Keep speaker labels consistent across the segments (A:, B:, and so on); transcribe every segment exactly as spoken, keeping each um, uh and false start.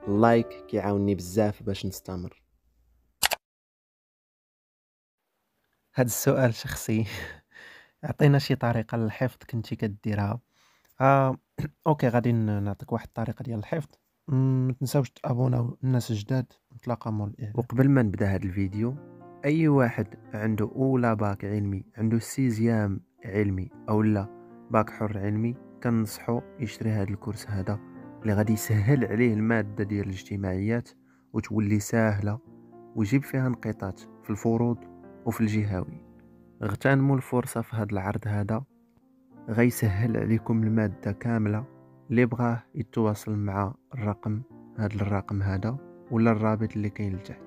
A: اللايك كيعاونني بزاف باش نستمر.
B: هاد السؤال شخصي. عطينا شي طريقة للحفظ كنتي كديرها. آه اوكي، غادي ن- نعطيك واحد الطريقة ديال الحفظ. مم، ما تنساوش تابوناو الناس الجداد. نتلاقى مول الاعلان.
A: وقبل ما نبدا هذا الفيديو، اي واحد عنده اولى باك علمي، عنده سيزيام علمي او لا باك حر علمي، كنصحو يشري هذا الكورس هذا اللي غادي يسهل عليه المادة ديال الاجتماعيات وتولي ساهلة ويجيب فيها انقطاعات في الفروض وفي الجهوي. اغتنموا الفرصة في هذا العرض هذا، غيسهل عليكم المادة كاملة. اللي بغاه يتواصل مع الرقم هذا الرقم هذا ولا الرابط اللي كاين لتحت.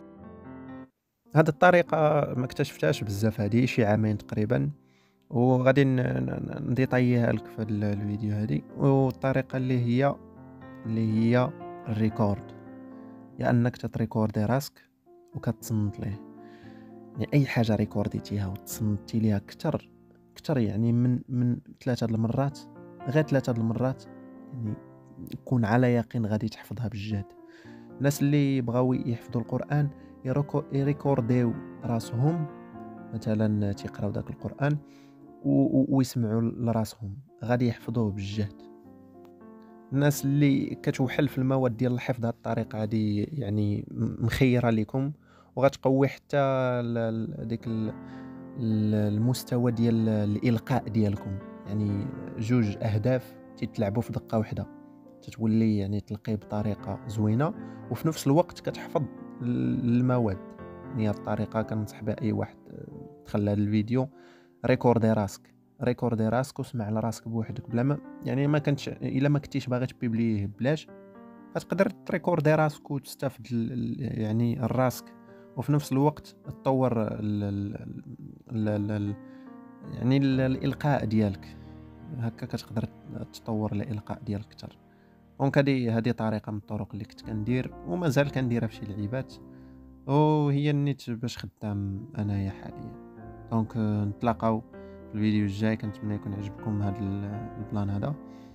B: هاد الطريقة ما اكتشفتهاش بزاف، هادي شي عامين تقريبا، وغادي ن- ن- نديطاييها لك في ال- الفيديو هادي. والطريقة اللي هي اللي هي الريكورد، يا انك تتريكوردي راسك وكتصنت ليه. يعني اي حاجه ريكورديتيها وتصنتي ليها كتر كتر، يعني من من ثلاثه د المرات، غير ثلاثه د المرات، يعني كون على يقين غادي تحفظها بالجهد. الناس اللي بغاو يحفظوا القران يروكو- يريكورديو راسهم، مثلا تيقراو داك القران و- و- ويسمعوا لراسهم، غادي يحفظوه بالجهد. الناس اللي كتوحل في المواد ديال الحفظ، هاد الطريقه هادي يعني م- مخيره لكم، وغتقوي حتى ال- ال- ديك ال- ال- المستوى ديال الالقاء ديالكم. يعني جوج اهداف تتلعبوا في دقه واحده، تتولي يعني تلقي بطريقه زوينه وفي نفس الوقت كتحفظ ال- المواد. يعني هاد الطريقه كنصح بها اي واحد. آه، تخلى هاد الفيديو، ريكوردي راسك، ريكوردي راسك وسمع لراسك بوحدك بلا ما، يعني ما كنتش الا ما كنتيش باغي تبيبليه بلاش، غتقدر تريكوردي راسك وتستافد ال- ال- يعني راسك، وفي نفس الوقت تطور ال ال ال ال ال يعني ال الالقاء ديالك. هكا كتقدر تطور الالقاء ديالك اكثر. دونك هذه هذه طريقه من الطرق اللي كنت كندير ومازال كنديرها في شي لعيبات، وهي النيت باش خدام انايا حاليا. دونك آه، نتلاقاو في الفيديو الجاي. كنتمنى يكون عجبكم هذا ال- البلان هذا،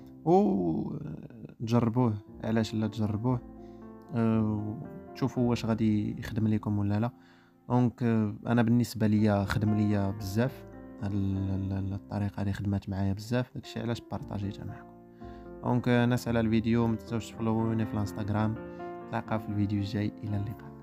B: وتجربوه. علاش لا تجربوه؟ أه، تشوفوا واش غادي يخدم لكم ولا لا. دونك آه، انا بالنسبه ليا خدم ليا بزاف. هاد ال- ال- ال- الطريقه هذه خدمات معايا بزاف، داكشي علاش بارطاجيتها معكم. دونك آه، ناس على الفيديو، ما تنساوش تفولووني في الانستغرام. نتلاقاو في الفيديو الجاي، الى اللقاء.